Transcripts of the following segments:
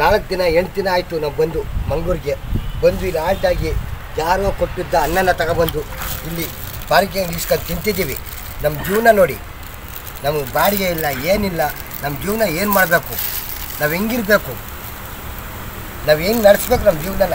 4 ದಿನ 8 ದಿನ ಆಯಿತು ನಾವು ಬಂದು ಮಂಗಳೂರಿಗೆ ಬಂದು ಇಲ್ಲಿ ಆಲ್ಟಾಗಿ ಯಾರೋ ಕೊಟ್ಟಿದ್ದ ಅನ್ನನ ತಗೊಬಂದು ಇಲ್ಲಿ ಪಾರ್ಕಿಂಗ್ ಇಸ್ಕೊಂಡು ತಿಂತಿದ್ದೀವಿ. ನಮ್ಮ ಜೀವನ ನೋಡಿ, ನಮಗೆ ಬಾಡಿಗೆ ಇಲ್ಲ, ಏನಿಲ್ಲ. ನಮ್ಮ ಜೀವನ ಏನು ಮಾಡಬೇಕು, ನಾವು ಹೆಂಗಿರಬೇಕು, ನಾವು ಹೆಂಗೆ ನಡೆಸ್ಬೇಕು ನಮ್ಮ ಜೀವನನ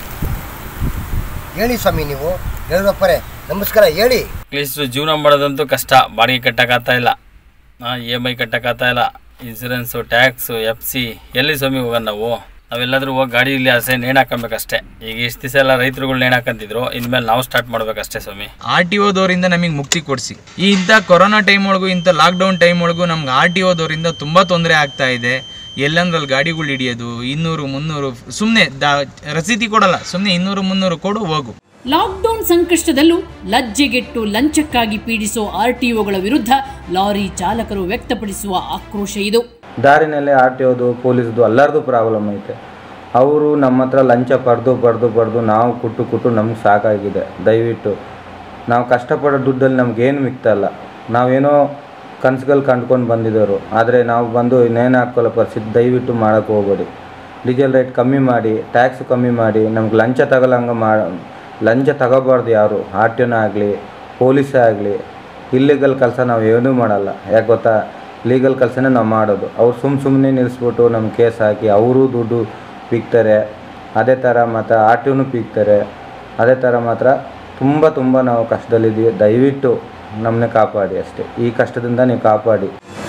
ಹೇಳಿ ಸ್ವಾಮಿ. ನೀವು ಯಡಿಯೂರಪ್ಪರೇ ನಮಸ್ಕಾರ ಹೇಳಿ. ಅಟ್ಲೀಸ್ಟ್ ಜೀವನ ಮಾಡೋದಂತೂ ಕಷ್ಟ. ಬಾಡಿಗೆ ಕಟ್ಟೋಕ್ಕಾಗ್ತಾ ಇಲ್ಲ, EMI ಕಟ್ಟೋಕ್ಕಾಗ್ತಾ ಇಲ್ಲ, ಇನ್ಸೂರೆನ್ಸು, ಟ್ಯಾಕ್ಸು, FC ಎಲ್ಲಿ ಸ್ವಾಮಿ ಹೋಗೋಣ ನಾವೆಲ್ಲಾದರೂ ಹೋಗಿ ಗಾಡಿ ಇಲ್ಲಿ ಅಸೆ ನೇಣು ಹಾಕೊಬೇಕಷ್ಟೇ. ಈಗ ಇಷ್ಟು ದಿವಸ ಎಲ್ಲ ರೈತರುಗಳು ನೇಣು ಹಾಕಂತಿದ್ರು, ಇನ್ಮೇಲೆ ನಾವು ಸ್ಟಾರ್ಟ್ ಮಾಡ್ಬೇಕಷ್ಟೇ ಸ್ವಾಮಿ. RTOದವರಿಂದ ನಮಗೆ ಮುಕ್ತಿ ಕೊಡಿಸಿ. ಇಂಥ ಕೊರೋನಾ ಟೈಮ್ ಒಳಗೂ, ಇಂಥ ಲಾಕ್ಡೌನ್ ಟೈಮ್ ಒಳಗೂ ನಮ್ಗೆ RTOದವರಿಂದ ತುಂಬ ತೊಂದರೆ ಆಗ್ತಾ ಇದೆ. ಎಲ್ಲಂದ್ರಲ್ಲಿ ಗಾಡಿಗಳು ಹಿಡಿಯೋದು 200-300 ಸುಮ್ಮನೆ ರಸೀದಿ ಕೊಡಲ್ಲ, ಸುಮ್ಮನೆ 200-300 ಕೊಡು ಹೋಗು. ಲಾಕ್ಡೌನ್ ಸಂಕಷ್ಟದಲ್ಲೂ ಲಜ್ಜೆಗೆಟ್ಟು ಲಂಚಕ್ಕಾಗಿ ಪೀಡಿಸೋ RTOಗಳ ವಿರುದ್ಧ ಲಾರಿ ಚಾಲಕರು ವ್ಯಕ್ತಪಡಿಸುವ ಆಕ್ರೋಶ ಇದು. ದಾರಿನಲ್ಲೇ RTOದು ಪೊಲೀಸ್ದು ಎಲ್ಲರದು ಪ್ರಾಬ್ಲಮ್ ಐತೆ. ಅವರು ನಮ್ಮ ಹತ್ರ ಲಂಚ ಪಡೆದು ನಾವು ಕುಟ್ಟು ನಮ್ಗೆ ಸಾಕಾಗಿದೆ. ದಯವಿಟ್ಟು ನಾವು ಕಷ್ಟಪಡೋ ದುಡ್ಡಲ್ಲಿ ನಮಗೇನು ಮಿಕ್ತಲ್ಲ. ನಾವೇನೋ ಕನಸುಗಳು ಕಂಡ್ಕೊಂಡು ಬಂದಿದ್ದವರು, ಆದರೆ ನಾವು ಬಂದು ಇನ್ನೇನು ಹಾಕ್ಕೊಳ್ಳೋ ಪರಿಸ್ಥಿತಿ. ದಯವಿಟ್ಟು ಮಾಡೋಕ್ಕೆ ಹೋಗ್ಬೇಡಿ. ಡೀಸೆಲ್ ರೇಟ್ ಕಮ್ಮಿ ಮಾಡಿ, ಟ್ಯಾಕ್ಸ್ ಕಮ್ಮಿ ಮಾಡಿ. ನಮ್ಗೆ ಲಂಚ ಲಂಚ ತಗೋಬಾರ್ದು ಯಾರು, RTOನೇ ಆಗಲಿ ಪೊಲೀಸೇ ಆಗಲಿ. ಇಲ್ಲಿಗಲ್ ಕೆಲಸ ನಾವು ಏನೂ ಮಾಡಲ್ಲ. ಯಾಕೆ ಗೊತ್ತಾ, ಲೀಗಲ್ ಕೆಲಸನೇ ನಾವು ಮಾಡೋದು. ಅವ್ರು ಸುಮ್ಮನೆ ನಿಲ್ಲಿಸ್ಬಿಟ್ಟು ನಮ್ಮ ಕೇಸ್ ಹಾಕಿ ಅವರು ದುಡ್ಡು ಪೀಕ್ತಾರೆ. ಅದೇ ಥರ ಮಾತ್ರ RTOನೂ ಪೀಕ್ತಾರೆ. ಅದೇ ಥರ ಮಾತ್ರ ತುಂಬ ನಾವು ಕಷ್ಟದಲ್ಲಿದ್ದೀವಿ. ದಯವಿಟ್ಟು ನಮ್ಮನ್ನೇ ಕಾಪಾಡಿ ಅಷ್ಟೇ. ಈ ಕಷ್ಟದಿಂದ ನೀವು ಕಾಪಾಡಿ.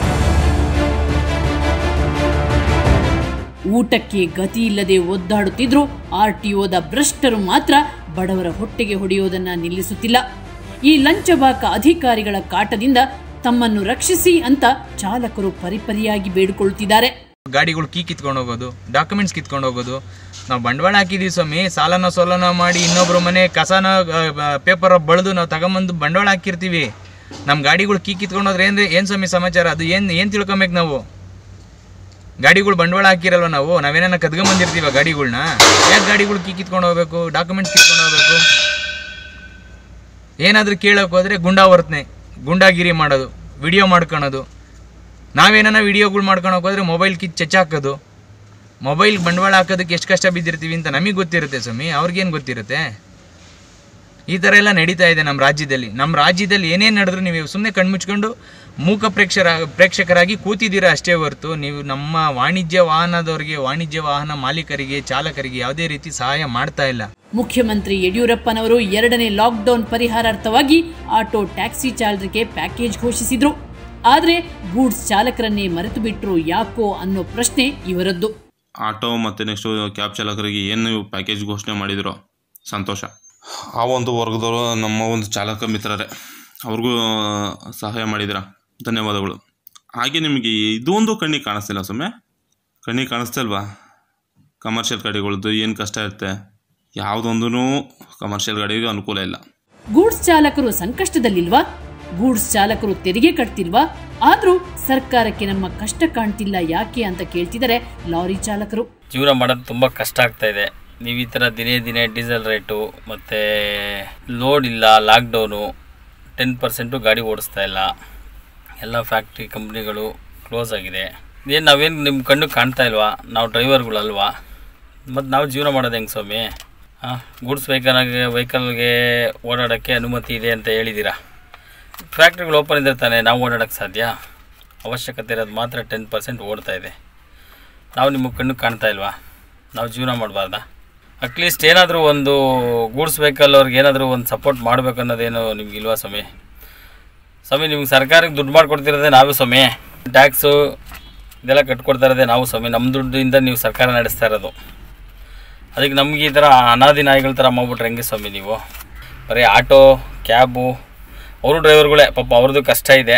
ಊಟಕ್ಕೆ ಗತಿ ಇಲ್ಲದೆ ಒದ್ದಾಡುತ್ತಿದ್ರು RTOದ ಭ್ರಷ್ಟರು ಮಾತ್ರ ಬಡವರ ಹೊಟ್ಟೆಗೆ ಹೊಡೆಯೋದನ್ನ ನಿಲ್ಲಿಸುತ್ತಿಲ್ಲ. ಈ ಲಂಚಬಾಕ ಅಧಿಕಾರಿಗಳ ಕಾಟದಿಂದ ತಮ್ಮನ್ನು ರಕ್ಷಿಸಿ ಅಂತ ಚಾಲಕರು ಪರಿಪರಿಯಾಗಿ ಬೇಡಿಕೊಳ್ಳುತ್ತಿದ್ದಾರೆ. ಗಾಡಿಗಳು ಕಿತ್ಕೊಂಡು ಹೋಗೋದು, ಡಾಕ್ಯುಮೆಂಟ್ಸ್ ಕಿತ್ಕೊಂಡು ಹೋಗೋದು. ನಾವು ಬಂಡವಾಳ ಹಾಕಿದ್ದೀವಿ ಸ್ವಾಮಿ, ಸಾಲನ ಸೋಲನ ಮಾಡಿ ಇನ್ನೊಬ್ರು ಮನೆ ಕಸನ ಪೇಪರ್ ಬಳಿದು ನಾವು ತಗೊಂಬಂದು ಬಂಡವಾಳ ಹಾಕಿರ್ತೀವಿ. ನಮ್ಮ ಗಾಡಿಗಳು ಕಿತ್ಕೊಂಡು ಹೋದ್ರೆ ಏನು ಸ್ವಾಮಿ ಸಮಾಚಾರ? ಅದು ಏನು ತಿಳ್ಕೊಬೇಕು ನಾವು? ಗಾಡಿಗಳು ಬಂಡವಾಳ ಹಾಕಿರಲ್ವ ನಾವೇನ ಕದ್ಕೊಂಬಂದಿರ್ತೀವ ಗಾಡಿಗಳ್ನ? ಯಾಕೆ ಗಾಡಿಗಳು ಕಿತ್ಕೊಂಡು ಹೋಗ್ಬೇಕು, ಡಾಕ್ಯುಮೆಂಟ್ಸ್ ಕಿತ್ಕೊಂಡು ಹೋಗ್ಬೇಕು? ಏನಾದರೂ ಕೇಳೋಕೆ ಹೋದರೆ ಗುಂಡಾಗಿರಿ ಮಾಡೋದು, ವಿಡಿಯೋ ಮಾಡ್ಕೊಳೋದು. ನಾವೇನ ವಿಡಿಯೋಗಳು ಮಾಡ್ಕೊಳಕ್ಕೆ ಹೋದರೆ ಮೊಬೈಲ್ ಚಚ್ಚಾಕೋದು. ಮೊಬೈಲ್ ಬಂಡವಾಳ ಹಾಕೋದಕ್ಕೆ ಎಷ್ಟು ಕಷ್ಟ ಬಿದ್ದಿರ್ತೀವಿ ಅಂತ ನಮಗೆ ಗೊತ್ತಿರುತ್ತೆ ಸ್ವಾಮಿ, ಅವ್ರಿಗೇನು ಗೊತ್ತಿರುತ್ತೆ? ಈ ಥರ ಎಲ್ಲ ನಡೀತಾ ಇದೆ ನಮ್ಮ ರಾಜ್ಯದಲ್ಲಿ. ನಮ್ಮ ರಾಜ್ಯದಲ್ಲಿ ಏನೇನು ನಡೆದ್ರು ನೀವು ಸುಮ್ಮನೆ ಕಣ್ಮುಚ್ಕೊಂಡು ಮೂಕ ಪ್ರೇಕ್ಷಕರಾಗಿ ಕೂತಿದ್ದೀರಾ ಅಷ್ಟೇ ಹೊರತು ನೀವು ನಮ್ಮ ವಾಣಿಜ್ಯ ವಾಹನ ಮಾಲೀಕರಿಗೆ, ಚಾಲಕರಿಗೆ ಯಾವುದೇ ರೀತಿ ಸಹಾಯ ಮಾಡ್ತಾ ಇಲ್ಲ. ಮುಖ್ಯಮಂತ್ರಿ ಯಡಿಯೂರಪ್ಪನವರು 2ನೇ ಲಾಕ್ಡೌನ್ ಪರಿಹಾರಾರ್ಥವಾಗಿ ಆಟೋ ಟ್ಯಾಕ್ಸಿ ಚಾಲಕರಿಗೆ ಪ್ಯಾಕೇಜ್ ಘೋಷಿಸಿದ್ರು. ಆದರೆ ಗೂಡ್ಸ್ ಚಾಲಕರನ್ನೇ ಮರೆತು ಬಿಟ್ಟರು ಯಾಕೋ ಅನ್ನೋ ಪ್ರಶ್ನೆ ಇವರದ್ದು. ಆಟೋ ಮತ್ತು ನೆಕ್ಸ್ಟು ಕ್ಯಾಬ್ ಚಾಲಕರಿಗೆ ಏನು ಪ್ಯಾಕೇಜ್ ಘೋಷಣೆ ಮಾಡಿದ್ರು, ಸಂತೋಷ. ಆ ಒಂದು ವರ್ಗದವರು ನಮ್ಮ ಒಂದು ಚಾಲಕ ಮಿತ್ರರೇ, ಅವ್ರಿಗೂ ಸಹಾಯ ಮಾಡಿದಿರ, ಧನ್ಯವಾದಗಳು. ಹಾಗೆ ನಿಮಗೆ ಇದು ಒಂದು ಕಣ್ಣಿಗೆ ಕಾಣಿಸ್ತಿಲ್ಲ ಸುಮ್ಮನೆ? ಕಣ್ಣಿಗೆ ಕಾಣಿಸ್ತಲ್ವಾ? ಕಮರ್ಷಿಯಲ್ ಗಾಡಿಗಳದ್ದು ಏನು ಕಷ್ಟ ಇರುತ್ತೆ. ಯಾವುದೊಂದೂ ಕಮರ್ಷಿಯಲ್ ಗಾಡಿಗೆ ಅನುಕೂಲ ಇಲ್ಲ. ಗೂಡ್ಸ್ ಚಾಲಕರು ಸಂಕಷ್ಟದಲ್ಲಿಲ್ವಾ? ಗೂಡ್ಸ್ ಚಾಲಕರು ತೆರಿಗೆ ಕಟ್ತಿಲ್ವಾ? ಆದರೂ ಸರ್ಕಾರಕ್ಕೆ ನಮ್ಮ ಕಷ್ಟ ಕಾಣ್ತಿಲ್ಲ ಯಾಕೆ ಅಂತ ಕೇಳ್ತಿದ್ದಾರೆ ಲಾರಿ ಚಾಲಕರು. ಜೀವನ ಮಾಡೋದು ತುಂಬ ಕಷ್ಟ ಆಗ್ತಾ ಇದೆ. ನೀವು ಈ ಥರ ದಿನೇ ಡೀಸೆಲ್ ರೇಟು ಮತ್ತು ಲೋಡ್ ಇಲ್ಲ, ಲಾಕ್ಡೌನು, 10% ಗಾಡಿ ಓಡಿಸ್ತಾ ಇಲ್ಲ, ಎಲ್ಲ ಫ್ಯಾಕ್ಟ್ರಿ ಕಂಪ್ನಿಗಳು ಕ್ಲೋಸ್ ಆಗಿದೆ. ನಾವೇನು ನಿಮ್ಮ ಕಣ್ಣು ಕಾಣ್ತಾ ಇಲ್ವಾ? ನಾವು ಡ್ರೈವರ್ಗಳಲ್ವಾ? ಮತ್ತು ನಾವು ಜೀವನ ಮಾಡೋದು ಹೆಂಗೆ ಸ್ವಾಮಿ? ಗೂಡ್ಸ್ ವೆಹಿಕಲ್ಗೆ ಓಡಾಡೋಕ್ಕೆ ಅನುಮತಿ ಇದೆ ಅಂತ ಹೇಳಿದ್ದೀರಾ. ಫ್ಯಾಕ್ಟ್ರಿಗಳು ಓಪನ್ ಇದ್ದರೆ ತಾನೇ ನಾವು ಓಡಾಡೋಕ್ಕೆ ಸಾಧ್ಯ. ಅವಶ್ಯಕತೆ ಇರೋದು ಮಾತ್ರ 10% ಓಡ್ತಾ ಇದೆ. ನಾವು ನಿಮಗೆ ಕಣ್ಣು ಕಾಣ್ತಾ ಇಲ್ವಾ? ನಾವು ಜೀವನ ಮಾಡಬಾರ್ದಾ? ಅಟ್ಲೀಸ್ಟ್ ಏನಾದರೂ ಒಂದು ಗೂಡ್ಸ್ ವೆಹಿಕಲ್ ಅವ್ರಿಗೆ ಏನಾದರೂ ಒಂದು ಸಪೋರ್ಟ್ ಮಾಡಬೇಕು ಅನ್ನೋದೇನು ನಿಮ್ಗೆ ಇಲ್ವಾ ಸ್ವಾಮಿ? ನಿಮ್ಗೆ ಸರ್ಕಾರಕ್ಕೆ ದುಡ್ಡು ಮಾಡಿಕೊಡ್ತಿರೋದೇ ನಾವೇ ಸ್ವಾಮಿ. ಟ್ಯಾಕ್ಸು ಇದೆಲ್ಲ ಕಟ್ಕೊಡ್ತಾ ಇರೋದೇ ನಾವು ಸ್ವಾಮಿ. ನಮ್ಮ ದುಡ್ಡಿಂದ ನೀವು ಸರ್ಕಾರ ನಡೆಸ್ತಾ ಇರೋದು. ಅದಕ್ಕೆ ನಮ್ಗೆ ಈ ಥರ ಅನಾದಿ ನಾಯಿಗಳ ಥರ ಮಾಡ್ಬಿಟ್ರೆ ಹೆಂಗೆ ಸ್ವಾಮಿ ನೀವು? ಬರೀ ಆಟೋ, ಕ್ಯಾಬು ಅವರು ಡ್ರೈವರ್ಗಳೇ ಪಾಪ, ಅವ್ರದ್ದು ಕಷ್ಟ ಇದೆ.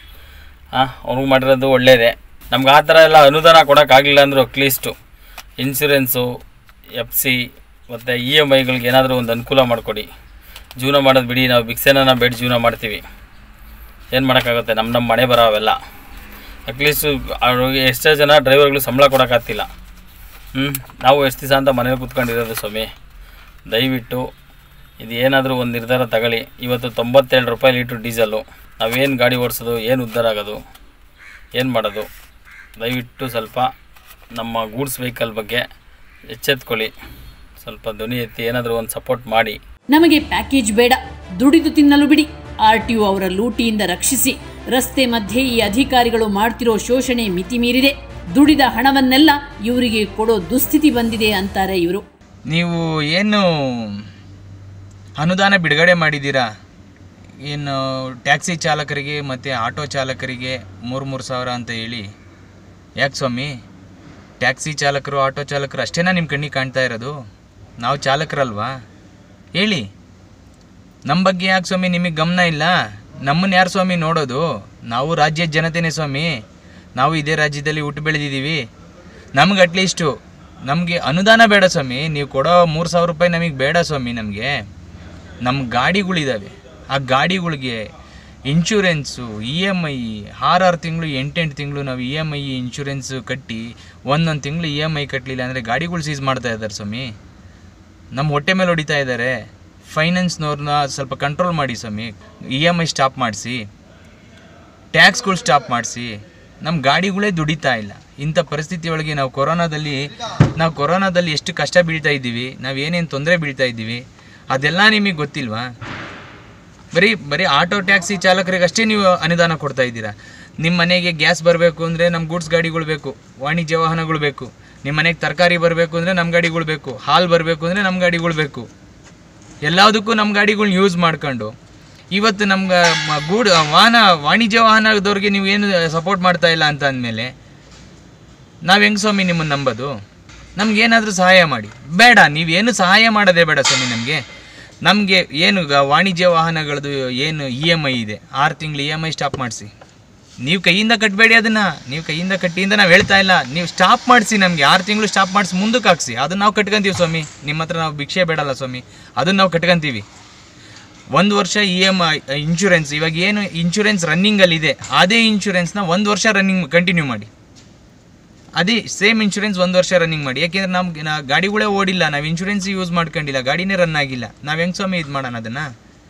ಅವ್ರಿಗೆ ಮಾಡಿರೋದು ಒಳ್ಳೆಯದೇ. ನಮ್ಗೆ ಆ ಥರ ಎಲ್ಲ ಅನುದಾನ ಕೊಡೋಕ್ಕಾಗಲಿಲ್ಲ ಅಂದರೂ ಅಟ್ಲೀಸ್ಟು ಇನ್ಶೂರೆನ್ಸು, FC ಮತ್ತು EMIಗಳಿಗೆ ಏನಾದರೂ ಒಂದು ಅನುಕೂಲ ಮಾಡಿಕೊಡಿ. ಜೀವನ ಮಾಡೋದು ಬಿಡಿ, ನಾವು ಭಿಕ್ಷೆನ ಬೇಡ ಜೀವನ ಮಾಡ್ತೀವಿ. ಏನು ಮಾಡೋಕ್ಕಾಗುತ್ತೆ? ನಮ್ಮ ಮನೆ ಬರೋ ಅವೆಲ್ಲ. ಅಟ್ಲೀಸ್ಟು ಅವ್ರಿಗೆ ಎಷ್ಟೋ ಜನ ಡ್ರೈವರ್ಗಳು ಸಂಬಳ ಕೊಡೋಕ್ಕಾಗ್ತಿಲ್ಲ. ನಾವು ಎಷ್ಟು ದಿವಸ ಅಂತ ಮನೇಲಿ ಕೂತ್ಕೊಂಡಿರೋದು ಸ್ವಾಮಿ. ದಯವಿಟ್ಟು ಇದು ಏನಾದರೂ ಒಂದು ನಿರ್ಧಾರ ತಗೊಳ್ಳಿ. ಇವತ್ತು 97 ರೂಪಾಯಿ ಲೀಟ್ರ್ ಡೀಸೆಲ್ಲು. ನಾವೇನು ಗಾಡಿ ಓಡಿಸೋದು, ಏನು ಉದ್ಧಾರ ಆಗೋದು, ಏನು ಮಾಡೋದು? ದಯವಿಟ್ಟು ಸ್ವಲ್ಪ ನಮ್ಮ ಗೂಡ್ಸ್ ವೆಹಿಕಲ್ ಬಗ್ಗೆ ಎಚ್ಚೆತ್ಕೊಳ್ಳಿ, ಸ್ವಲ್ಪ ಧ್ವನಿ ಎತ್ತಿ ಏನಾದರೂ ಒಂದು ಸಪೋರ್ಟ್ ಮಾಡಿ. ನಮಗೆ ಪ್ಯಾಕೇಜ್ ಬೇಡ, ದುಡಿದು ತಿನ್ನಲು ಬಿಡಿ. RTO ಅವರ ಲೂಟಿಯಿಂದ ರಕ್ಷಿಸಿ. ರಸ್ತೆ ಮಧ್ಯೆ ಈ ಅಧಿಕಾರಿಗಳು ಮಾಡ್ತಿರೋ ಶೋಷಣೆ ಮಿತಿ ಮೀರಿದೆ. ದುಡಿದ ಹಣವನ್ನೆಲ್ಲ ಇವರಿಗೆ ಕೊಡೋ ದುಸ್ಥಿತಿ ಬಂದಿದೆ ಅಂತಾರೆ ಇವರು. ನೀವು ಏನು ಅನುದಾನ ಬಿಡುಗಡೆ ಮಾಡಿದ್ದೀರಾ, ಏನು ಟ್ಯಾಕ್ಸಿ ಚಾಲಕರಿಗೆ ಮತ್ತು ಆಟೋ ಚಾಲಕರಿಗೆ 3,000 ಅಂತ ಹೇಳಿ, ಯಾಕೆ ಸ್ವಾಮಿ ಟ್ಯಾಕ್ಸಿ ಚಾಲಕರು ಆಟೋ ಚಾಲಕರು ಅಷ್ಟೇನಾ ನಿಮ್ಮ ಕಣ್ಣಿಗೆ ಕಾಣ್ತಾ ಇರೋದು? ನಾವು ಚಾಲಕರಲ್ವಾ ಹೇಳಿ? ನಮ್ಮ ಬಗ್ಗೆ ಯಾಕೆ ಸ್ವಾಮಿ ನಿಮಗೆ ಗಮನ ಇಲ್ಲ? ನಮ್ಮನ್ನು ಯಾರು ಸ್ವಾಮಿ ನೋಡೋದು? ನಾವು ರಾಜ್ಯದ ಜನತೆನೇ ಸ್ವಾಮಿ, ನಾವು ಇದೇ ರಾಜ್ಯದಲ್ಲಿ ಹುಟ್ಟು ಬೆಳೆದಿದ್ದೀವಿ. ನಮ್ಗೆ ಅಟ್ಲೀಸ್ಟು ನಮಗೆ ಅನುದಾನ ಬೇಡ ಸ್ವಾಮಿ, ನೀವು ಕೊಡೋ 3,000 ರೂಪಾಯಿ ನಮಗೆ ಬೇಡ ಸ್ವಾಮಿ. ನಮಗೆ ನಮ್ಮ ಗಾಡಿಗಳಿದ್ದಾವೆ, ಆ ಗಾಡಿಗಳಿಗೆ ಇನ್ಶೂರೆನ್ಸು EMI 6 ತಿಂಗಳು 8 ತಿಂಗಳು ನಾವು EMI ಇನ್ಶೂರೆನ್ಸು ಕಟ್ಟಿ ಒಂದೊಂದು ತಿಂಗಳು EMI ಕಟ್ಟಲಿಲ್ಲ ಅಂದರೆ ಗಾಡಿಗಳು ಸೀಸ್ ಮಾಡ್ತಾ ಇದ್ದಾರೆ ಸ್ವಾಮಿ. ನಮ್ಮ ಹೊಟ್ಟೆ ಮೇಲೆ ಹೊಡಿತಾ ಇದ್ದಾರೆ. ಫೈನಾನ್ಸ್ನವ್ರನ್ನ ಸ್ವಲ್ಪ ಕಂಟ್ರೋಲ್ ಮಾಡಿ ಸ್ವಾಮಿ. EMI ಸ್ಟಾಪ್ ಮಾಡಿಸಿ, ಟ್ಯಾಕ್ಸ್ಗಳು ಸ್ಟಾಪ್ ಮಾಡಿಸಿ. ನಮ್ಮ ಗಾಡಿಗಳೇ ದುಡಿತಾ ಇಲ್ಲ. ಇಂಥ ಪರಿಸ್ಥಿತಿ ಒಳಗೆ ನಾವು ಕೊರೋನಾದಲ್ಲಿ ಎಷ್ಟು ಕಷ್ಟ ಬೀಳ್ತಾ ಇದ್ದೀವಿ, ನಾವು ಏನೇನು ತೊಂದರೆ ಬೀಳ್ತಾ ಇದ್ದೀವಿ ಅದೆಲ್ಲ ನಿಮಗೆ ಗೊತ್ತಿಲ್ವಾ? ಬರೀ ಆಟೋ ಟ್ಯಾಕ್ಸಿ ಚಾಲಕರಿಗಷ್ಟೇ ನೀವು ಅನುದಾನ ಕೊಡ್ತಾ ಇದ್ದೀರಾ. ನಿಮ್ಮ ಮನೆಗೆ ಗ್ಯಾಸ್ ಬರಬೇಕು ಅಂದರೆ ನಮ್ಮ ಗೂಡ್ಸ್ ಗಾಡಿಗಳು ಬೇಕು, ವಾಣಿಜ್ಯ ವಾಹನಗಳು ಬೇಕು. ನಿಮ್ಮ ಮನೆಗೆ ತರಕಾರಿ ಬರಬೇಕು ಅಂದರೆ ನಮ್ಮ ಗಾಡಿಗಳು ಬೇಕು, ಹಾಲು ಬರಬೇಕು ಅಂದರೆ ನಮ್ಮ ಗಾಡಿಗಳು ಬೇಕು. ಎಲ್ಲದಕ್ಕೂ ನಮ್ಮ ಗಾಡಿಗಳ್ನ ಯೂಸ್ ಮಾಡ್ಕೊಂಡು ಇವತ್ತು ನಮ್ಗೆ ವಾಣಿಜ್ಯ ವಾಹನದವ್ರಿಗೆ ನೀವು ಏನು ಸಪೋರ್ಟ್ ಮಾಡ್ತಾ ಇಲ್ಲ ಅಂತ ಅಂದಮೇಲೆ ನಾವು ಹೆಂಗೆ ಸ್ವಾಮಿ ನಿಮ್ಮನ್ನು ನಂಬೋದು? ನಮಗೇನಾದರೂ ಸಹಾಯ ಮಾಡಿ. ಬೇಡ, ನೀವೇನು ಸಹಾಯ ಮಾಡೋದೇ ಬೇಡ ಸ್ವಾಮಿ. ನಮಗೆ ಏನು ವಾಣಿಜ್ಯ ವಾಹನಗಳದ್ದು ಏನು EMI ಇದೆ, 6 ತಿಂಗಳು EMI ಸ್ಟಾಪ್ ಮಾಡಿಸಿ. ನೀವು ಕೈಯಿಂದ ಕಟ್ಟಬೇಡಿ ಅದನ್ನು, ನೀವು ಕೈಯಿಂದ ಕಟ್ಟಿಯಿಂದ ನಾವು ಹೇಳ್ತಾ ಇಲ್ಲ, ನೀವು ಸ್ಟಾಪ್ ಮಾಡಿಸಿ. ನಮಗೆ 6 ತಿಂಗಳು ಸ್ಟಾಪ್ ಮಾಡಿಸಿ ಮುಂದಕ್ಕೆ ಹಾಕ್ಸಿ, ಅದನ್ನು ನಾವು ಕಟ್ಕೊಂತೀವಿ ಸ್ವಾಮಿ. ನಿಮ್ಮ ಹತ್ರ ನಾವು ಭಿಕ್ಷೆ ಬೇಡಲ್ಲ ಸ್ವಾಮಿ, ಅದನ್ನು ನಾವು ಕಟ್ಕೊಂತೀವಿ. 1 ವರ್ಷ EMI ಇನ್ಶೂರೆನ್ಸ್, ಇವಾಗ ಏನು ಇನ್ಶೂರೆನ್ಸ್ ರನ್ನಿಂಗಲ್ಲಿದೆ ಅದೇ ಇನ್ಶೂರೆನ್ಸ್ನ 1 ವರ್ಷ ಕಂಟಿನ್ಯೂ ಮಾಡಿ. ಅದೇ ಸೇಮ್ ಇನ್ಶೂರೆನ್ಸ್ 1 ವರ್ಷ ರನ್ನಿಂಗ್ ಮಾಡಿ. ಯಾಕೆಂದರೆ ನಮ್ಗೆ ಗಾಡಿಗಳೇ ಓಡಿಲ್ಲ, ನಾವು ಇನ್ಶೂರೆನ್ಸ್ ಯೂಸ್ ಮಾಡ್ಕೊಂಡಿಲ್ಲ, ಗಾಡಿನೇ ರನ್ ಆಗಿಲ್ಲ. ನಾವು ಹೆಂಗೆ ಸ್ವಾಮಿ ಇದು ಮಾಡೋಣ ಅದನ್ನು?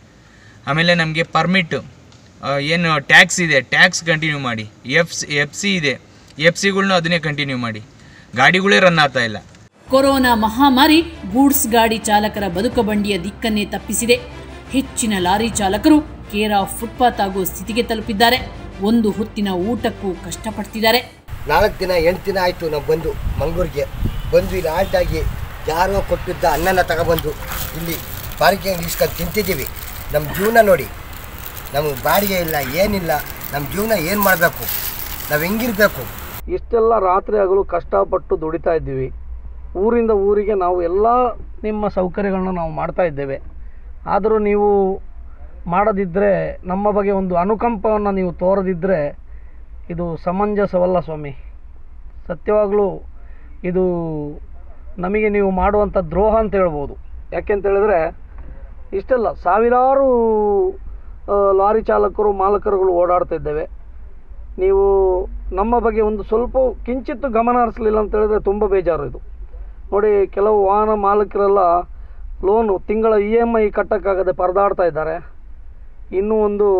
ಆಮೇಲೆ ನಮಗೆ ಪರ್ಮಿಟ್ ಏನು ಟ್ಯಾಕ್ಸ್ ಇದೆ, ಟ್ಯಾಕ್ಸ್ ಕಂಟಿನ್ಯೂ ಮಾಡಿ. FC ಇದೆ, FCಗಳ್ನು ಅದನ್ನೇ ಕಂಟಿನ್ಯೂ ಮಾಡಿ. ಗಾಡಿಗಳೇ ರನ್ ಆಗ್ತಾ ಇಲ್ಲ. ಕೊರೋನಾ ಮಹಾಮಾರಿ ಗೂಡ್ಸ್ ಗಾಡಿ ಚಾಲಕರ ಬದುಕಬಂಡಿಯ ದಿಕ್ಕನ್ನೇ ತಪ್ಪಿಸಿದೆ. ಹೆಚ್ಚಿನ ಲಾರಿ ಚಾಲಕರು ಕೇರ್ ಆಫ್ ಫುಟ್ಪಾತ್ ಆಗೋ ಸ್ಥಿತಿಗೆ ತಲುಪಿದ್ದಾರೆ. ಒಂದು ಹೊತ್ತಿನ ಊಟಕ್ಕೂ ಕಷ್ಟಪಡ್ತಿದ್ದಾರೆ. 4 ದಿನ 8 ದಿನ ಆಯಿತು ನಾವು ಬಂದು ಮಂಗಳೂರಿಗೆ ಬಂದು ಇಲ್ಲಿ ಆಲ್ಟಾಗಿ ಯಾರೋ ಕೊಟ್ಟಿದ್ದ ಅನ್ನನ ತಗೊಬಂದು ಇಲ್ಲಿ ಪಾರ್ಕಿಂಗ್ ಇಸ್ಕೊಂಡು ತಿಂತಿದ್ದೀವಿ. ನಮ್ಮ ಜೀವನ ನೋಡಿ, ನಮಗೆ ಬಾಡಿಗೆ ಇಲ್ಲ, ಏನಿಲ್ಲ. ನಮ್ಮ ಜೀವನ ಏನು ಮಾಡಬೇಕು? ನಾವು ಹೆಂಗಿರಬೇಕು? ಇಷ್ಟೆಲ್ಲ ರಾತ್ರಿ ಹಗಲು ಕಷ್ಟಪಟ್ಟು ದುಡಿತಾ ಇದ್ದೀವಿ. ಊರಿಂದ ಊರಿಗೆ ನಾವು ಎಲ್ಲ ನಿಮ್ಮ ಸೌಕರ್ಯಗಳನ್ನ ನಾವು ಮಾಡ್ತಾ ಇದ್ದೇವೆ. ಆದರೂ ನೀವು ಮಾಡದಿದ್ದರೆ, ನಮ್ಮ ಬಗ್ಗೆ ಒಂದು ಅನುಕಂಪವನ್ನು ನೀವು ತೋರದಿದ್ದರೆ ಇದು ಸಮಂಜಸವಲ್ಲ ಸ್ವಾಮಿ. ಸತ್ಯವಾಗಲೂ ಇದು ನಮಗೆ ನೀವು ಮಾಡುವಂಥ ದ್ರೋಹ ಅಂತ ಹೇಳ್ಬೋದು. ಯಾಕೆಂತೇಳಿದ್ರೆ ಇಷ್ಟೆಲ್ಲ ಸಾವಿರಾರು ಲಾರಿ ಚಾಲಕರು ಮಾಲಕರುಗಳು ಓಡಾಡ್ತಾ ಇದ್ದೇವೆ. ನೀವು ನಮ್ಮ ಬಗ್ಗೆ ಒಂದು ಸ್ವಲ್ಪ ಕಿಂಚಿತ್ತು ಗಮನ ಹರಿಸಲಿಲ್ಲ ಅಂತ ಹೇಳಿದ್ರೆ ತುಂಬ ಬೇಜಾರು. ಇದು ನೋಡಿ, ಕೆಲವು ವಾಹನ ಮಾಲಕರೆಲ್ಲ ಲೋನು ತಿಂಗಳ EMI ಕಟ್ಟೋಕ್ಕಾಗದೆ ಪರದಾಡ್ತಾ ಇದ್ದಾರೆ. ಇನ್ನೂ ಒಂದು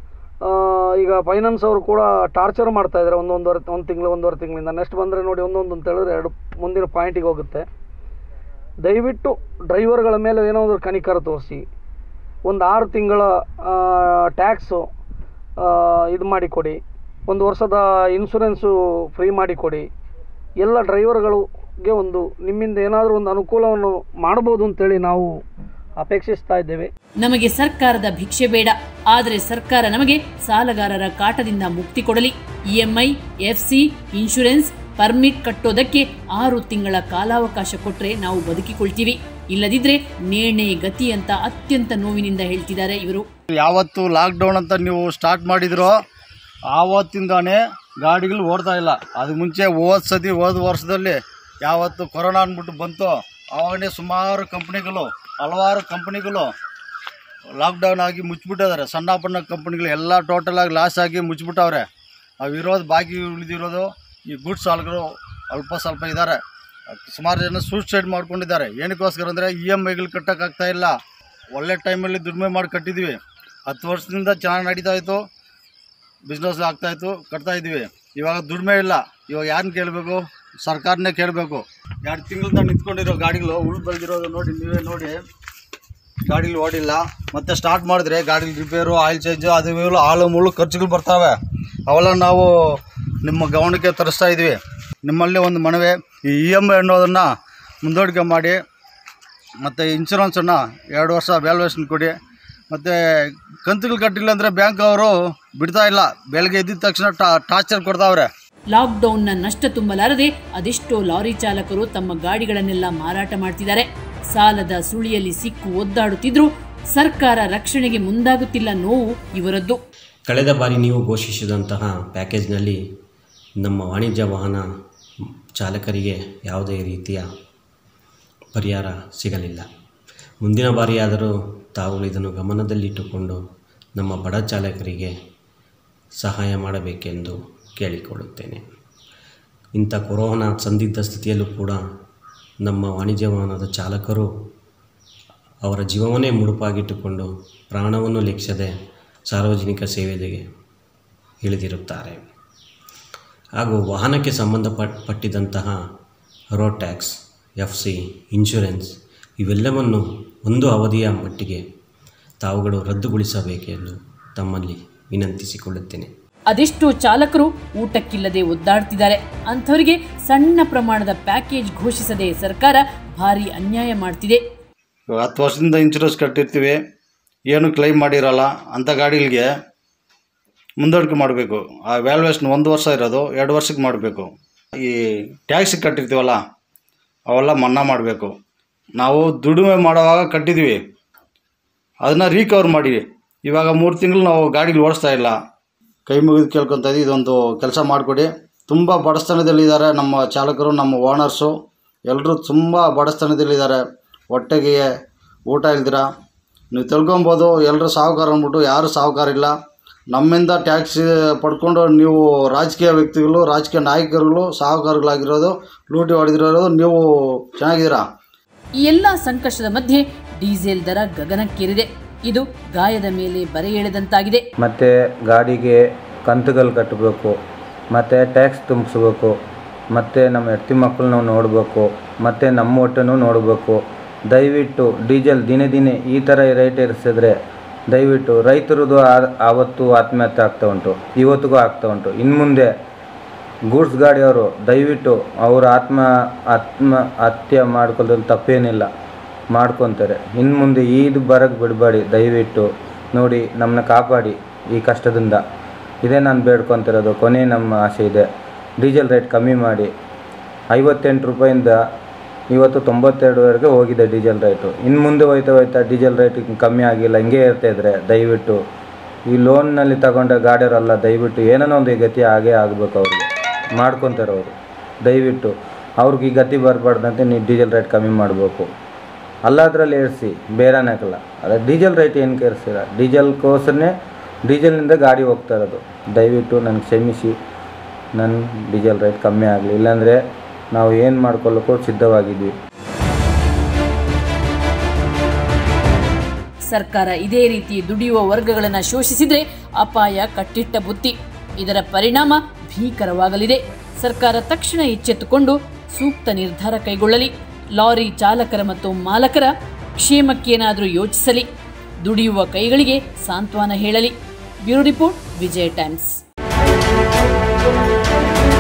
ಈಗ ಫೈನಾನ್ಸ್ ಅವರು ಕೂಡ ಟಾರ್ಚರ್ ಮಾಡ್ತಾ ಇದ್ದಾರೆ. ಒಂದು ತಿಂಗಳು 1.5 ತಿಂಗಳಿಂದ. ನೆಕ್ಸ್ಟ್ ಬಂದರೆ ನೋಡಿ ಒಂದೊಂದು ಅಂತ ಹೇಳಿದ್ರೆ 2 ಮುಂದಿನ ಪಾಯಿಂಟಿಗೆ ಹೋಗುತ್ತೆ. ದಯವಿಟ್ಟು ಡ್ರೈವರ್ಗಳ ಮೇಲೆ ಏನೋ ಒಂದು ಕನಿಕರ ತೋರಿಸಿ, ಒಂದು 6 ತಿಂಗಳ ಟ್ಯಾಕ್ಸು ಇದು ಮಾಡಿಕೊಡಿ, 1 ವರ್ಷದ ಇನ್ಶೂರೆನ್ಸು ಫ್ರೀ ಮಾಡಿಕೊಡಿ. ಎಲ್ಲ ಡ್ರೈವರ್ಗಳಿಗೆ ಒಂದು ನಿಮ್ಮಿಂದ ಏನಾದರೂ ಒಂದು ಅನುಕೂಲವನ್ನು ಮಾಡ್ಬೋದು ಅಂತೇಳಿ ನಾವು ಅಪೇಕ್ಷಿಸ್ತಾ ಇದ್ದೇವೆ. ನಮಗೆ ಸರ್ಕಾರದ ಭಿಕ್ಷೆ ಬೇಡ, ಆದರೆ ಸರ್ಕಾರ ನಮಗೆ ಸಾಲಗಾರರ ಕಾಟದಿಂದ ಮುಕ್ತಿ ಕೊಡಲಿ. EMI, FC, ಇನ್ಶೂರೆನ್ಸ್, ಪರ್ಮಿಟ್ ಕಟ್ಟೋದಕ್ಕೆ 6 ತಿಂಗಳ ಕಾಲಾವಕಾಶ ಕೊಟ್ಟರೆ ನಾವು ಬದುಕಿಕೊಳ್ತೀವಿ. ಇಲ್ಲದಿದ್ರೆ ನೇಣೆ ಗತಿ ಅಂತ ಅತ್ಯಂತ ನೋವಿನಿಂದ ಹೇಳ್ತಿದ್ದಾರೆ ಇವರು. ಯಾವತ್ತು ಲಾಕ್ಡೌನ್ ಅಂತ ನೀವು ಸ್ಟಾರ್ಟ್ ಮಾಡಿದ್ರೋ ಆವತ್ತಿಂದಾನೇ ಗಾಡಿಗಳು ಓಡ್ತಾ ಇಲ್ಲ. ಅದು ಮುಂಚೆ ಹೋದ ವರ್ಷದಲ್ಲಿ ಯಾವತ್ತು ಕೊರೋನಾ ಅಂದ್ಬಿಟ್ಟು ಬಂತು ಆವಾಗಲೇ ಸುಮಾರು ಕಂಪ್ನಿಗಳು, ಹಲವಾರು ಕಂಪ್ನಿಗಳು ಲಾಕ್ಡೌನ್ ಆಗಿ ಮುಚ್ಚಿಬಿಟ್ಟಿದ್ದಾರೆ. ಸಣ್ಣ ಪಣ್ಣ ಕಂಪ್ನಿಗಳು ಎಲ್ಲ ಟೋಟಲಾಗಿ ಲಾಸ್ ಆಗಿ ಮುಚ್ಚಿಬಿಟ್ಟವ್ರೆ. ಅವಿರೋದು ಬಾಕಿ ಉಳಿದಿರೋದು ಈ ಗೂಡ್ಸ್ ಚಾಲಕರು ಅಲ್ಪ ಸ್ವಲ್ಪ ಇದ್ದಾರೆ. ಸುಮಾರು ಜನ ಸೂಸೈಡ್ ಮಾಡ್ಕೊಂಡಿದ್ದಾರೆ. ಏನಕ್ಕೋಸ್ಕರ ಅಂದರೆ EMIಗಳು ಕಟ್ಟೋಕ್ಕಾಗ್ತಾಯಿಲ್ಲ. ಒಳ್ಳೆ ಟೈಮಲ್ಲಿ ದುಡಿಮೆ ಮಾಡಿ ಕಟ್ಟಿದ್ವಿ. 10 ವರ್ಷದಿಂದ ಚೆನ್ನಾಗಿ ನಡೀತಾ ಇತ್ತು, ಬಿಸ್ನೆಸ್ ಆಗ್ತಾಯಿತ್ತು, ಕಟ್ತಾಯಿದ್ವಿ. ಇವಾಗ ದುಡಿಮೆ ಇಲ್ಲ. ಇವಾಗ ಯಾರನ್ನ ಕೇಳಬೇಕು? ಸರ್ಕಾರನೇ ಕೇಳಬೇಕು. 2 ತಿಂಗಳಿಂದ ನಿಂತ್ಕೊಂಡಿರೋ ಗಾಡಿಗಳು ಉಳು ಬೆಳೆದಿರೋದು ನೋಡಿ, ನೀವೇ ನೋಡಿ, ಗಾಡೀಲಿ ಓಡಿಲ್ಲ. ಮತ್ತು ಸ್ಟಾರ್ಟ್ ಮಾಡಿದ್ರೆ ಗಾಡೀಲಿ ರಿಪೇರು, ಆಯಿಲ್ ಚೇಂಜು, ಅದು ಇವೆಲ್ಲ ಆಳು ಮುಳು ಖರ್ಚುಗಳು ಬರ್ತಾವೆ. ಅವೆಲ್ಲ ನಾವು ನಿಮ್ಮ ಗಮನಕ್ಕೆ ತರಿಸ್ತಾ ಇದ್ವಿ. ನಿಮ್ಮಲ್ಲಿ ಒಂದು ಮನವಿ, ಈ EMI ಅನ್ನೋದನ್ನು ಮುಂದೂಡಿಕೆ ಮಾಡಿ, ಮತ್ತು ಇನ್ಶೂರೆನ್ಸನ್ನು 2 ವರ್ಷ ವ್ಯಾಲ್ಯೂಯೇಷನ್ ಕೊಡಿ. ಮತ್ತು ಕಂತುಗಳು ಕಟ್ಟಿಲ್ಲ ಅಂದರೆ ಬ್ಯಾಂಕ್ ಅವರು ಬಿಡ್ತಾ ಇಲ್ಲ. ಬೆಳಗ್ಗೆ ಎದ್ದಿದ ತಕ್ಷಣ ಟಾರ್ಚರ್ ಕೊಡ್ತಾವ್ರೆ. ಲಾಕ್ಡೌನ್ನ ನಷ್ಟ ತುಂಬಲಾರದೆ ಅದೆಷ್ಟೋ ಲಾರಿ ಚಾಲಕರು ತಮ್ಮ ಗಾಡಿಗಳನ್ನೆಲ್ಲ ಮಾರಾಟ ಮಾಡ್ತಿದ್ದಾರೆ. ಸಾಲದ ಸುಳಿಯಲ್ಲಿ ಸಿಕ್ಕು ಒದ್ದಾಡುತ್ತಿದ್ರೂ ಸರ್ಕಾರ ರಕ್ಷಣೆಗೆ ಮುಂದಾಗುತ್ತಿಲ್ಲ. ನೋವು ಇವರದ್ದು. ಕಳೆದ ಬಾರಿ ನೀವು ಘೋಷಿಸಿದಂತಹ ಪ್ಯಾಕೇಜ್ನಲ್ಲಿ ನಮ್ಮ ವಾಣಿಜ್ಯ ವಾಹನ ಚಾಲಕರಿಗೆ ಯಾವುದೇ ರೀತಿಯ ಪರಿಹಾರ ಸಿಗಲಿಲ್ಲ. ಮುಂದಿನ ಬಾರಿಯಾದರೂ ತಾವು ಇದನ್ನು ಗಮನದಲ್ಲಿಟ್ಟುಕೊಂಡು ನಮ್ಮ ಬಡ ಚಾಲಕರಿಗೆ ಸಹಾಯ ಮಾಡಬೇಕೆಂದು ಕೇಳಿಕೊಳ್ಳುತ್ತೇನೆ. ಇಂಥ ಕೊರೋನಾ ಸಂದಿಗ್ಧ ಸ್ಥಿತಿಯಲ್ಲೂ ಕೂಡ ನಮ್ಮ ವಾಣಿಜ್ಯ ವಾಹನದ ಚಾಲಕರು ಅವರ ಜೀವವನ್ನೇ ಮುಡುಪಾಗಿಟ್ಟುಕೊಂಡು ಪ್ರಾಣವನ್ನು ಲೆಕ್ಕಿಸದೆ ಸಾರ್ವಜನಿಕ ಸೇವೆಗೆ ಇಳಿದಿರುತ್ತಾರೆ. ಹಾಗೂ ವಾಹನಕ್ಕೆ ಸಂಬಂಧಪಟ್ಟಿದಂತಹ ರೋಡ್ ಟ್ಯಾಕ್ಸ್, FC, ಇನ್ಶೂರೆನ್ಸ್ ಇವೆಲ್ಲವನ್ನು ಒಂದು ಅವಧಿಯ ಮಟ್ಟಿಗೆ ತಾವುಗಳು ರದ್ದುಗೊಳಿಸಬೇಕೆಂದು ತಮ್ಮಲ್ಲಿ ವಿನಂತಿಸಿಕೊಳ್ಳುತ್ತೇನೆ. ಅದೆಷ್ಟೋ ಚಾಲಕರು ಊಟಕ್ಕಿಲ್ಲದೆ ಒದ್ದಾಡ್ತಿದ್ದಾರೆ. ಅಂಥವರಿಗೆ ಸಣ್ಣ ಪ್ರಮಾಣದ ಪ್ಯಾಕೇಜ್ ಘೋಷಿಸದೆ ಸರ್ಕಾರ ಭಾರಿ ಅನ್ಯಾಯ ಮಾಡ್ತಿದೆ. 10 ವರ್ಷದಿಂದ ಇನ್ಶೂರೆನ್ಸ್ ಕಟ್ಟಿರ್ತೀವಿ, ಏನು ಕ್ಲೈಮ್ ಮಾಡಿರಲ್ಲ. ಅಂಥ ಗಾಡಿಗಳಿಗೆ ಮುಂದೂಡಿಕೆ ಮಾಡಬೇಕು. ಆ ವ್ಯಾಲ್ಯೂಯೇಷನ್ 1 ವರ್ಷ ಇರೋದು 2 ವರ್ಷಕ್ಕೆ ಮಾಡಬೇಕು. ಈ ಟ್ಯಾಕ್ಸಿಗೆ ಕಟ್ಟಿರ್ತೀವಲ್ಲ ಅವೆಲ್ಲ ಮನ್ನಾ ಮಾಡಬೇಕು. ನಾವು ದುಡಿಮೆ ಮಾಡುವಾಗ ಕಟ್ಟಿದ್ವಿ, ಅದನ್ನು ರೀಕವರ್ ಮಾಡಿ. ಇವಾಗ 3 ತಿಂಗಳು ನಾವು ಗಾಡಿಗಳು ಓಡಿಸ್ತಾ ಇಲ್ಲ. ಕೈ ಮುಗಿದು ಕೇಳ್ಕೊತಾ ಇದ್ದೀವಿ, ಇದೊಂದು ಕೆಲಸ ಮಾಡಿಕೊಡಿ. ತುಂಬ ಬಡತನದಲ್ಲಿದ್ದಾರೆ ನಮ್ಮ ಚಾಲಕರು, ನಮ್ಮ ಓನರ್ಸು ಎಲ್ಲರೂ ತುಂಬ ಬಡತನದಲ್ಲಿದ್ದಾರೆ. ಹೊಟ್ಟೆಗೆ ಊಟ ಇಲ್ದಿರ ನೀವು ತಿಳ್ಕೊಬೋದು. ಎಲ್ಲರೂ ಸಾಹುಕಾರ ಅಂದ್ಬಿಟ್ಟು ಯಾರೂ ಸಾಹುಕಾರ ಇಲ್ಲ. ನಮ್ಮಿಂದ ಟ್ಯಾಕ್ಸ್ ಪಡ್ಕೊಂಡು ನೀವು ರಾಜಕೀಯ ವ್ಯಕ್ತಿಗಳು, ರಾಜಕೀಯ ನಾಯಕರುಗಳು ಸಾಹುಕಾರಗಳಾಗಿರೋದು, ಲೂಟಿ ಹೊಡೆದಿರೋದು ನೀವು ಚೆನ್ನಾಗಿದ್ದೀರಾ. ಈ ಎಲ್ಲ ಸಂಕಷ್ಟದ ಮಧ್ಯೆ ಡೀಸೆಲ್ ದರ ಗಗನಕ್ಕೇರಿದೆ. ಇದು ಗಾಯದ ಮೇಲೆ ಬರೆ ಎಳೆದಂತಾಗಿದೆ. ಮತ್ತು ಗಾಡಿಗೆ ಕಂತುಗಳು ಕಟ್ಟಬೇಕು, ಮತ್ತು ಟ್ಯಾಕ್ಸ್ ತುಂಬಿಸ್ಬೇಕು, ಮತ್ತು ನಮ್ಮ ಹೆಂಡತಿ ಮಕ್ಕಳು ನಾವು ನೋಡಬೇಕು, ಮತ್ತು ನಮ್ಮ ಹೊಟ್ಟೆನೂ ನೋಡಬೇಕು. ದಯವಿಟ್ಟು ಡೀಸೆಲ್ ದಿನೇ ದಿನೇ ಈ ಥರ ರೇಟ್ ಏರಿಸಿದ್ರೆ ದಯವಿಟ್ಟು ರೈತರದು ಆವತ್ತು ಆತ್ಮಹತ್ಯೆ ಆಗ್ತಾ ಉಂಟು, ಇವತ್ತಿಗೂ ಆಗ್ತಾ ಉಂಟು. ಇನ್ನು ಮುಂದೆ ಗೂಡ್ಸ್ ಗಾಡಿಯವರು ದಯವಿಟ್ಟು ಅವ್ರ ಆತ್ಮಹತ್ಯೆ ಮಾಡ್ಕೊಳ್ಳೋದ್ರಲ್ಲಿ ತಪ್ಪೇನಿಲ್ಲ, ಮಾಡ್ಕೊತಾರೆ. ಇನ್ನು ಮುಂದೆ ಇದು ಬರೋಕ್ಕೆ ಬಿಡಬೇಡಿ. ದಯವಿಟ್ಟು ನೋಡಿ ನಮ್ಮನ್ನ ಕಾಪಾಡಿ ಈ ಕಷ್ಟದಿಂದ. ಇದೇ ನಾನು ಬೇಡ್ಕೊತಿರೋದು. ಕೊನೆ ನಮ್ಮ ಆಸೆ ಇದೆ, ಡೀಸೆಲ್ ರೇಟ್ ಕಮ್ಮಿ ಮಾಡಿ. 58 ರೂಪಾಯಿಂದ ಇವತ್ತು 92ವರೆಗೆ ಹೋಗಿದೆ ಡೀಸೆಲ್ ರೇಟು. ಇನ್ನು ಮುಂದೆ ಹೋಯ್ತಾ ಡೀಸೆಲ್ ರೇಟ್ ಕಮ್ಮಿ ಆಗಿಲ್ಲ. ಹಿಂಗೆ ಇರ್ತಾಯಿದ್ರೆ ದಯವಿಟ್ಟು ಈ ಲೋನ್ನಲ್ಲಿ ತಗೊಂಡ ಗಾಡಿಯವರಲ್ಲ, ದಯವಿಟ್ಟು ಏನೋ ಒಂದು ಗತಿ ಆಗೇ ಆಗಬೇಕು. ಅವ್ರಿಗೆ ಮಾಡ್ಕೊತಾರೆ ಅವರು. ದಯವಿಟ್ಟು ಅವ್ರಿಗೆ ಈ ಗತಿ ಬರಬಾರ್ದಂತೆ ನೀವು ಡೀಸೆಲ್ ರೇಟ್ ಕಮ್ಮಿ ಮಾಡಬೇಕು. ಅಲ್ಲದ್ರಲ್ಲಿ ಏರಿಸಿ, ಬೇರೆನೇ ಹಾಕಲ್ಲ. ಅದೇ ಡೀಸೆಲ್ ರೇಟ್ ಏನಕ್ಕೆ ಏರಿಸಿಲ್ಲ, ಡೀಸೆಲ್ಗೋಸ್ಕರನೇ ಡೀಸೆಲ್ನಿಂದ ಗಾಡಿ ಹೋಗ್ತಾ ಇರೋದು. ದಯವಿಟ್ಟು ನನಗೆ ಕ್ಷಮಿಸಿ, ನನ್ನ ಡೀಸೆಲ್ ರೇಟ್ ಕಮ್ಮಿ ಆಗಲಿ. ಇಲ್ಲಾಂದರೆ ನಾವು ಏನು ಮಾಡ್ಕೊಳ್ಳೋಕ್ಕೂ ಸಿದ್ಧವಾಗಿದ್ವಿ. ಸರ್ಕಾರ ಇದೇ ರೀತಿ ದುಡಿಯುವ ವರ್ಗಗಳನ್ನು ಶೋಷಿಸಿದ್ರೆ ಅಪಾಯ ಕಟ್ಟಿಟ್ಟ ಬುತ್ತಿ. ಇದರ ಪರಿಣಾಮ ಭೀಕರವಾಗಲಿದೆ. ಸರ್ಕಾರ ತಕ್ಷಣ ಎಚ್ಚೆತ್ತುಕೊಂಡು ಸೂಕ್ತ ನಿರ್ಧಾರ ಕೈಗೊಳ್ಳಲಿ. ಲಾರಿ ಚಾಲಕರ ಮತ್ತು ಮಾಲಕರ ಕ್ಷೇಮಕ್ಕೇನಾದರೂ ಯೋಚಿಸಲಿ. ದುಡಿಯುವ ಕೈಗಳಿಗೆ ಸಾಂತ್ವನ ಹೇಳಲಿ. Bureau report, Vijaya times.